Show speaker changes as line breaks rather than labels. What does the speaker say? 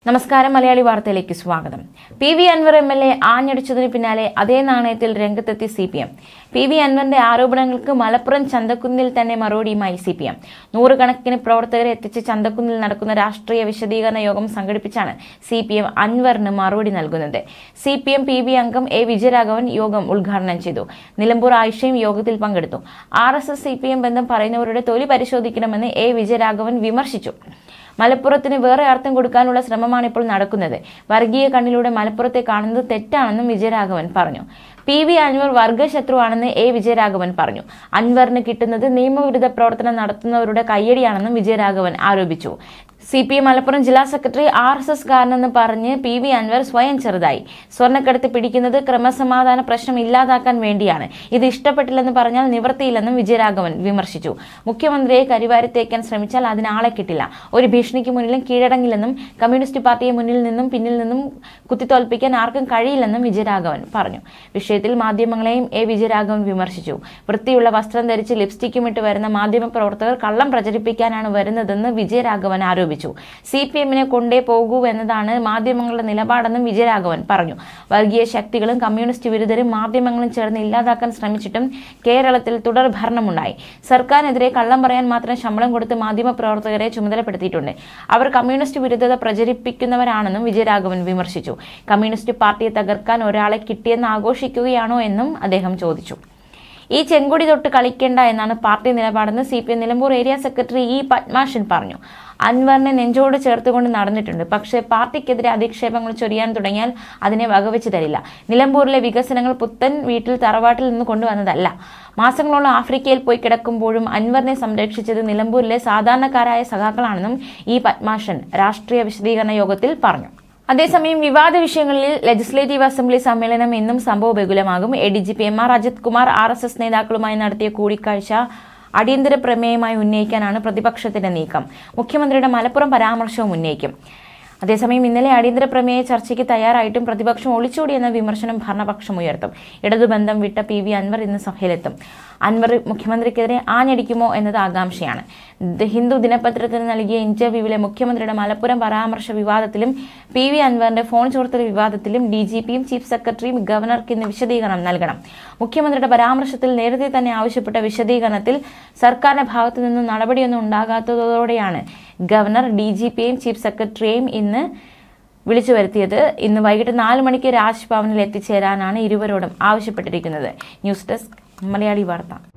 നമസ്കാരം മലയാളി വാർത്തയിലേക്ക് സ്വാഗതം. പി.വി. അൻവർ എം.എൽ.എ ആഞ്ഞടിച്ചതിന് പിന്നാലെ അതേ നാണയത്തിൽ രംഗത്തെത്തി CPM. പി.വി. അൻവറിന്റെ ആരോപണങ്ങൾക്ക് മലപ്പുറം ചന്തക്കുന്നിൽ തന്നെ മറുപടിയുമായി CPM. നൂറുകണക്കിന് പ്രവർത്തകരെ എത്തിച്ച് ചന്തക്കുന്നിൽ നടക്കുന്ന രാഷ്ട്രീയ വിശദീകരണ യോഗം സംഘടിപ്പിച്ചാണ് CPM അൻവറിന് മറുപടി നൽകുന്നത്. CPM PB അംഗം A. വിജയരാഘവൻ യോഗം ഉദ്ഘാടനം ചെയ്തു. നിലമ്പൂർ ആയിഷയും യോഗത്തിൽ പങ്കെടുത്തു. RSS CPM ബന്ധം പറയുന്നവരുടെ തൊലി പരിശോധിക്കണമെന്ന് A. വിജയരാഘവൻ വിമർശിച്ചു. മലപ്പുറത്തിന് വേറെ അർത്ഥം കൊടുക്കാനുള്ള ശ്രമമാണ് ഇപ്പോൾ നടക്കുന്നത്. വർഗീയ കണ്ണിലൂടെ മലപ്പുറത്തെ കാണുന്നത് തെറ്റാണെന്നും വിജയരാഘവൻ പറഞ്ഞു. പി.വി. അൻവർ വർഗശത്രുവാണെന്ന് A. വിജയരാഘവൻ പറഞ്ഞു. അൻവറിന് കിട്ടുന്നത് നിയമവിരുദ്ധ പ്രവർത്തനം നടത്തുന്നവരുടെ കയ്യടിയാണെന്നും വിജയരാഘവൻ ആരോപിച്ചു. CPM മലപ്പുറം ജില്ലാ സെക്രട്ടറി RSS കാരനെന്ന് പറഞ്ഞ് പി.വി. അൻവർ സ്വയം ചെറുതായി. സ്വർണ്ണക്കടത്ത് പിടിക്കുന്നത് ക്രമസമാധാന പ്രശ്നം ഇല്ലാതാക്കാൻ വേണ്ടിയാണ്. ഇത് ഇഷ്ടപ്പെട്ടില്ലെന്ന് പറഞ്ഞാൽ നിവൃത്തിയില്ലെന്നും വിജയരാഘവൻ വിമർശിച്ചു. മുഖ്യമന്ത്രിയെ കരിവാരിത്തേക്കാൻ ശ്രമിച്ചാൽ അതിനാളെ കിട്ടില്ല. ഒരു ഭീഷണിക്ക് മുന്നിലും കീഴടങ്ങില്ലെന്നും കമ്മ്യൂണിസ്റ്റ് പാർട്ടിയെ മുന്നിൽ നിന്നും പിന്നിൽ നിന്നും കുത്തിത്തോൽപ്പിക്കാൻ ആർക്കും കഴിയില്ലെന്നും വിജയരാഘവൻ പറഞ്ഞു. വിഷയത്തിൽ മാധ്യമങ്ങളെയും A. വിജയരാഘവൻ വിമർശിച്ചു. വൃത്തിയുള്ള വസ്ത്രം ധരിച്ച് ലിപ്സ്റ്റിക്കുമിട്ട് വരുന്ന മാധ്യമ പ്രവർത്തകർ കള്ളം പ്രചരിപ്പിക്കാനാണ് വരുന്നതെന്ന് വിജയരാഘവൻ ആരോപിച്ചു. CPM-നെ കൊണ്ടേ പോകൂ എന്നതാണ് മാധ്യമങ്ങളുടെ നിലപാടെന്നും വിജയരാഘവൻ പറഞ്ഞു. വർഗീയ ശക്തികളും കമ്മ്യൂണിസ്റ്റ് വിരുദ്ധരും മാധ്യമങ്ങളും ചേർന്ന് ഇല്ലാതാക്കാൻ ശ്രമിച്ചിട്ടും കേരളത്തിൽ തുടർ ഭരണമുണ്ടായി. സർക്കാരിനെതിരെ കള്ളം പറയാൻ മാത്രം ശമ്പളം കൊടുത്ത് മാധ്യമ പ്രവർത്തകരെ ചുമതലപ്പെടുത്തിയിട്ടുണ്ട്. അവർ കമ്മ്യൂണിസ്റ്റ് വിരുദ്ധത പ്രചരിപ്പിക്കുന്നവരാണെന്നും വിജയരാഘവൻ വിമർശിച്ചു. കമ്മ്യൂണിസ്റ്റ് പാർട്ടിയെ തകർക്കാൻ ഒരാളെ കിട്ടിയെന്ന് ആഘോഷിക്കുകയാണോ എന്നും അദ്ദേഹം ചോദിച്ചു. ഈ ചെങ്കൊടി തൊട്ട് കളിക്കേണ്ട എന്നാണ് പാർട്ടി നിലപാടെന്ന് CPM Nilambur area secretary E. Padmashan പറഞ്ഞു. അൻവറിനെ നെഞ്ചോട് ചേർത്തുകൊണ്ട് നടന്നിട്ടുണ്ട്. പക്ഷേ പാർട്ടിക്കെതിരെ അധിക്ഷേപങ്ങൾ ചൊരിയാൻ തുടങ്ങിയാൽ അതിനെ വകവെച്ച് തരില്ല. നിലമ്പൂരിലെ വികസനങ്ങൾ പുത്തൻ വീട്ടിൽ തറവാട്ടിൽ നിന്ന് കൊണ്ടുവന്നതല്ല. മാസങ്ങളോളം ആഫ്രിക്കയിൽ പോയി കിടക്കുമ്പോഴും അൻവറിനെ സംരക്ഷിച്ചത് നിലമ്പൂരിലെ സാധാരണക്കാരായ സഖാക്കളാണെന്നും E. പത്മാഷൻ രാഷ്ട്രീയ വിശദീകരണ യോഗത്തിൽ പറഞ്ഞു. അതേസമയം വിവാദ വിഷയങ്ങളിൽ ലെജിസ്ലേറ്റീവ് അസംബ്ലി സമ്മേളനം ഇന്നും സംഭവബഹുലമാകും. ADGP M.R. Ajith Kumar RSS നേതാക്കളുമായി നടത്തിയ കൂടിക്കാഴ്ച അടിയന്തര പ്രമേയമായി ഉന്നയിക്കാനാണ് പ്രതിപക്ഷത്തിന്റെ നീക്കം. മുഖ്യമന്ത്രിയുടെ മലപ്പുറം പരാമർശവും ഉന്നയിക്കും. അതേസമയം ഇന്നലെ അടിയന്തര പ്രമേയ ചർച്ചയ്ക്ക് തയ്യാറായിട്ടും പ്രതിപക്ഷം ഒളിച്ചോടിയെന്ന വിമർശനം ഭരണപക്ഷം ഉയർത്തും. ഇടതുബന്ധം വിട്ട പി.വി. അൻവർ ഇന്ന് സഭയിലെത്തും. അൻവർ മുഖ്യമന്ത്രിക്കെതിരെ ആഞ്ഞടിക്കുമോ എന്നത് ആകാംക്ഷയാണ്. ഹിന്ദു ദിനപത്രത്തിന് നൽകിയ ഇന്റർവ്യൂവിലെ മുഖ്യമന്ത്രിയുടെ മലപ്പുറം പരാമർശ വിവാദത്തിലും പി.വി. അൻവറിന്റെ ഫോൺ ചോർത്തൽ വിവാദത്തിലും DGP-യും ചീഫ് സെക്രട്ടറിയും ഗവർണർക്ക് ഇന്ന് വിശദീകരണം നൽകണം. മുഖ്യമന്ത്രിയുടെ പരാമർശത്തിൽ നേരത്തെ തന്നെ ആവശ്യപ്പെട്ട വിശദീകരണത്തിൽ സർക്കാരിന്റെ ഭാഗത്തു നിന്നും നടപടിയൊന്നും ഉണ്ടാകാത്തതോടെയാണ് ഗവർണർ DGP-യെയും ചീഫ് സെക്രട്ടറിയെയും ഇന്ന് വിളിച്ചു വരുത്തിയത്. ഇന്ന് വൈകിട്ട് 4 മണിക്ക് രാജ്ഭവനിൽ എത്തിച്ചേരാനാണ് ഇരുവരോടും ആവശ്യപ്പെട്ടിരിക്കുന്നത്. ന്യൂസ് ഡെസ്ക് മലയാളി വാർത്ത.